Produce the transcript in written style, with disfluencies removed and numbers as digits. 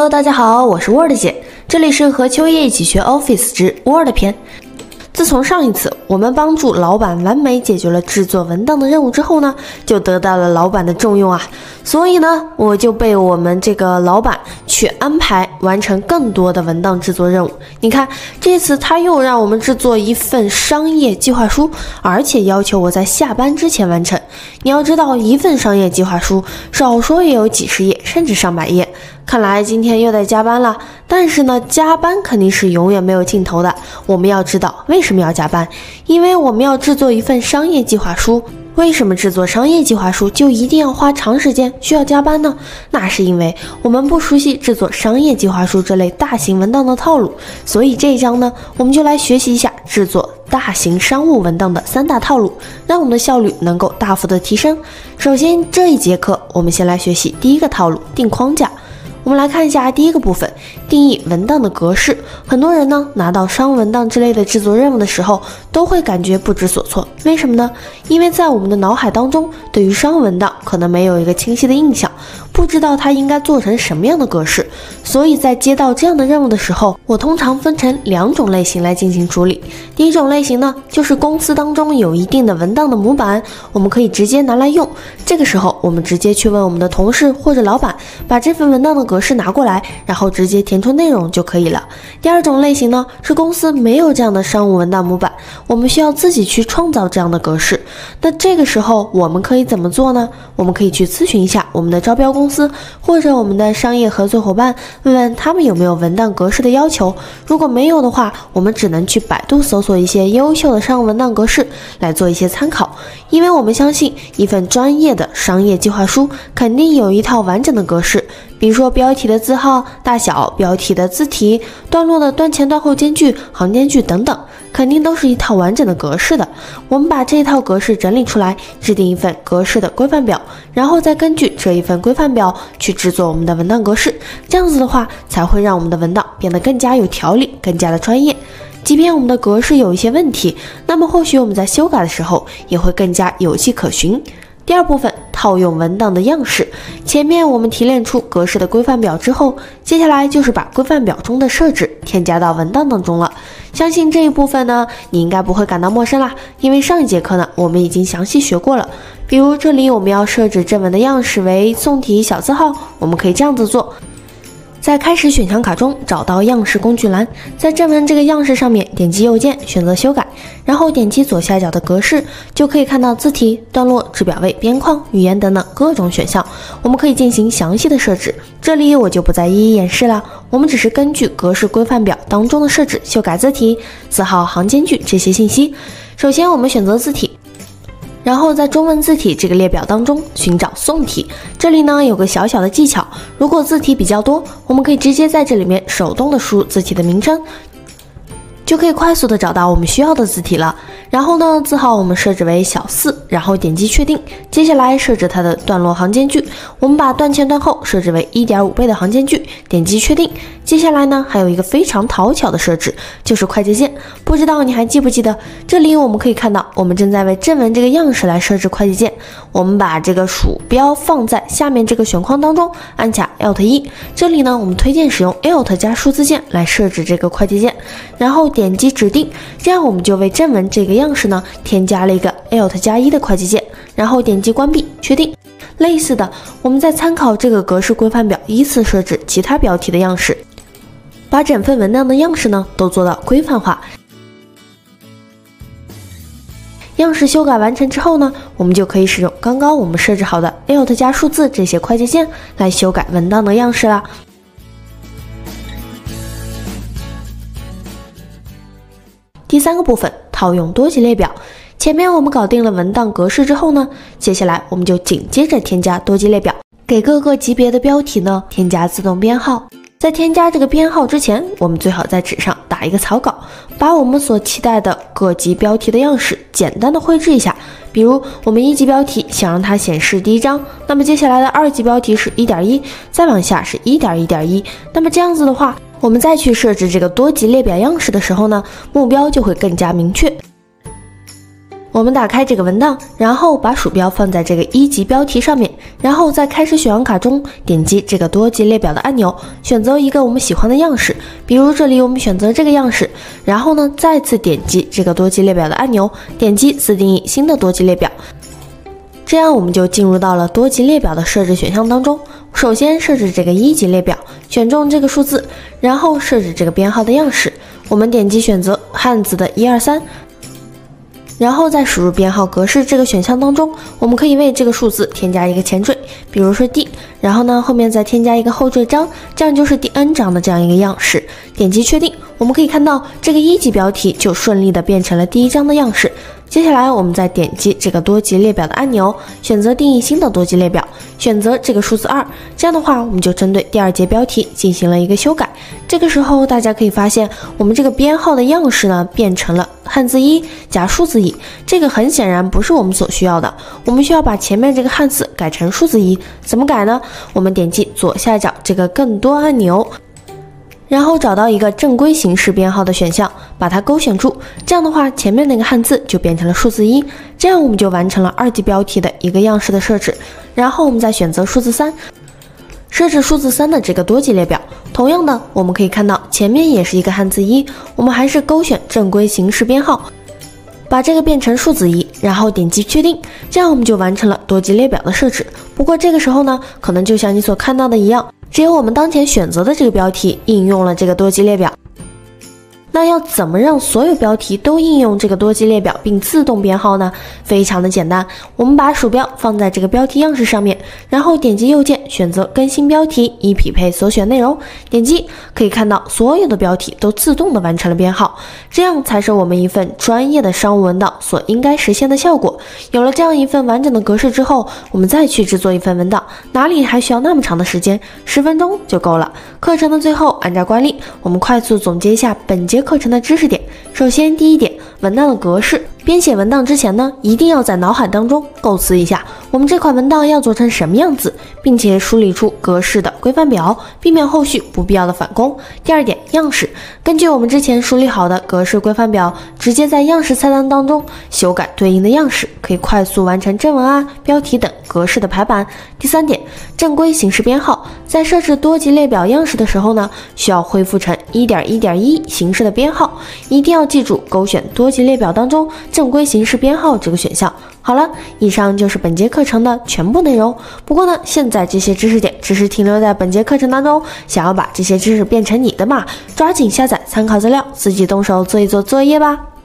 Hello， 大家好，我是 Word 姐，这里是和秋叶一起学 Office 之 Word 篇。自从上一次我们帮助老板完美解决了制作文档的任务之后呢，就得到了老板的重用啊，所以呢，我就被我们这个老板去安排完成更多的文档制作任务。你看，这次他又让我们制作一份商业计划书，而且要求我在下班之前完成。你要知道，一份商业计划书少说也有几十页，甚至上百页。看来今天又得加班了，但是呢，加班肯定是永远没有尽头的。我们要知道为什么要加班，因为我们要制作一份商业计划书。为什么制作商业计划书就一定要花长时间，需要加班呢？那是因为我们不熟悉制作商业计划书这类大型文档的套路，所以这一章呢，我们就来学习一下制作大型商务文档的3大套路，让我们的效率能够大幅的提升。首先，这一节课我们先来学习第一个套路，定框架。我们来看一下第一个部分，定义文档的格式。很多人呢拿到商务文档之类的制作任务的时候，都会感觉不知所措。为什么呢？因为在我们的脑海当中，对于商务文档可能没有一个清晰的印象，不知道它应该做成什么样的格式。所以在接到这样的任务的时候，我通常分成2种类型来进行处理。第一种类型呢，就是公司当中有一定的文档的模板，我们可以直接拿来用。这个时候，我们直接去问我们的同事或者老板，把这份文档的格式拿过来，然后直接填充内容就可以了。第二种类型呢，是公司没有这样的商务文档模板，我们需要自己去创造这样的格式。那这个时候我们可以怎么做呢？我们可以去咨询一下我们的招标公司或者我们的商业合作伙伴，问问他们有没有文档格式的要求。如果没有的话，我们只能去百度搜索一些优秀的商务文档格式来做一些参考。因为我们相信一份专业的商业计划书肯定有一套完整的格式，比如说标题的字号大小、标题的字体、段落的段前段后间距、行间距等等，肯定都是一套完整的格式的。我们把这一套格式整理出来，制定一份格式的规范表，然后再根据这一份规范表去制作我们的文档格式。这样子的话，才会让我们的文档变得更加有条理，更加的专业。即便我们的格式有一些问题，那么或许我们在修改的时候也会更加有迹可循。第二部分，套用文档的样式。前面我们提炼出格式的规范表之后，接下来就是把规范表中的设置添加到文档当中了。相信这一部分呢，你应该不会感到陌生啦，因为上一节课呢，我们已经详细学过了。比如这里我们要设置正文的样式为宋体小字号，我们可以这样子做。在开始选项卡中找到样式工具栏，在正文这个样式上面点击右键选择修改，然后点击左下角的格式，就可以看到字体、段落、制表位、边框、语言等等各种选项，我们可以进行详细的设置。这里我就不再一一演示了，我们只是根据格式规范表当中的设置修改字体、字号、行间距这些信息。首先我们选择字体，然后在中文字体这个列表当中寻找宋体。这里呢有个小小的技巧，如果字体比较多，我们可以直接在这里面手动的输入字体的名称，就可以快速的找到我们需要的字体了。然后呢，字号我们设置为小4，然后点击确定。接下来设置它的段落行间距，我们把段前段后设置为 1.5 倍的行间距，点击确定。接下来呢，还有一个非常讨巧的设置，就是快捷键。不知道你还记不记得，这里我们可以看到，我们正在为正文这个样式来设置快捷键。我们把这个鼠标放在下面这个选框当中，按下 Alt1。这里呢，我们推荐使用 Alt 加数字键来设置这个快捷键，然后点击指定，这样我们就为正文这个样式呢添加了一个 Alt 加1的快捷键，然后点击关闭确定。类似的，我们再参考这个格式规范表，依次设置其他标题的样式，把整份文档的样式呢都做到规范化。样式修改完成之后呢，我们就可以使用刚刚我们设置好的 Alt 加数字这些快捷键来修改文档的样式啦。第3个部分，套用多级列表。前面我们搞定了文档格式之后呢，接下来我们就紧接着添加多级列表，给各个级别的标题呢添加自动编号。在添加这个编号之前，我们最好在纸上打一个草稿，把我们所期待的各级标题的样式简单的绘制一下。比如我们1级标题想让它显示第一章，那么接下来的2级标题是 1.1， 再往下是 1.1.1， 那么这样子的话，我们再去设置这个多级列表样式的时候呢，目标就会更加明确。 我们打开这个文档，然后把鼠标放在这个1级标题上面，然后在开始选用卡中点击这个多级列表的按钮，选择一个我们喜欢的样式，比如这里我们选择这个样式，然后呢再次点击这个多级列表的按钮，点击自定义新的多级列表。这样我们就进入到了多级列表的设置选项当中。首先设置这个1级列表，选中这个数字，然后设置这个编号的样式，我们点击选择汉字的123。然后在输入编号格式这个选项当中，我们可以为这个数字添加一个前缀，比如说 D， 然后呢后面再添加一个后缀章，这样就是第 N 章的这样一个样式。点击确定，我们可以看到这个1级标题就顺利的变成了第1章的样式。接下来我们再点击这个多级列表的按钮，选择定义新的多级列表，选择这个数字2，这样的话我们就针对第2节标题进行了一个修改。这个时候大家可以发现，我们这个编号的样式呢变成了汉字1加数字1，这个很显然不是我们所需要的，我们需要把前面这个汉字改成数字1。怎么改呢？我们点击左下角这个更多按钮，然后找到一个正规形式编号的选项，把它勾选住，这样的话前面那个汉字就变成了数字1，这样我们就完成了2级标题的一个样式的设置。然后我们再选择数字3，设置数字3的这个多级列表。同样的，我们可以看到前面也是一个汉字1，我们还是勾选正规形式编号，把这个变成数字1，然后点击确定，这样我们就完成了多级列表的设置。不过这个时候呢，可能就像你所看到的一样，只有我们当前选择的这个标题应用了这个多级列表。那要怎么让所有标题都应用这个多级列表并自动编号呢？非常的简单，我们把鼠标放在这个标题样式上面，然后点击右键选择更新标题以匹配所选内容，点击可以看到所有的标题都自动的完成了编号，这样才是我们一份专业的商务文档所应该实现的效果。有了这样一份完整的格式之后，我们再去制作一份文档，哪里还需要那么长的时间？10分钟就够了。课程的最后，按照惯例，我们快速总结一下本节课程的知识点。首先，第一点，文档的格式。编写文档之前呢，一定要在脑海当中构思一下我们这款文档要做成什么样子，并且梳理出格式的规范表，避免后续不必要的返工。第二点，样式。根据我们之前梳理好的格式规范表，直接在样式菜单当中修改对应的样式，可以快速完成正文啊、标题等格式的排版。第三点，正规形式编号。在设置多级列表样式的时候呢，需要恢复成 1.1.1 形式的编号，一定要记住勾选多级列表当中正规形式编号这个选项。好了，以上就是本节课程的全部内容。不过呢，现在这些知识点只是停留在本节课程当中，想要把这些知识变成你的码，抓紧下载参考资料，自己动手做一做作业吧。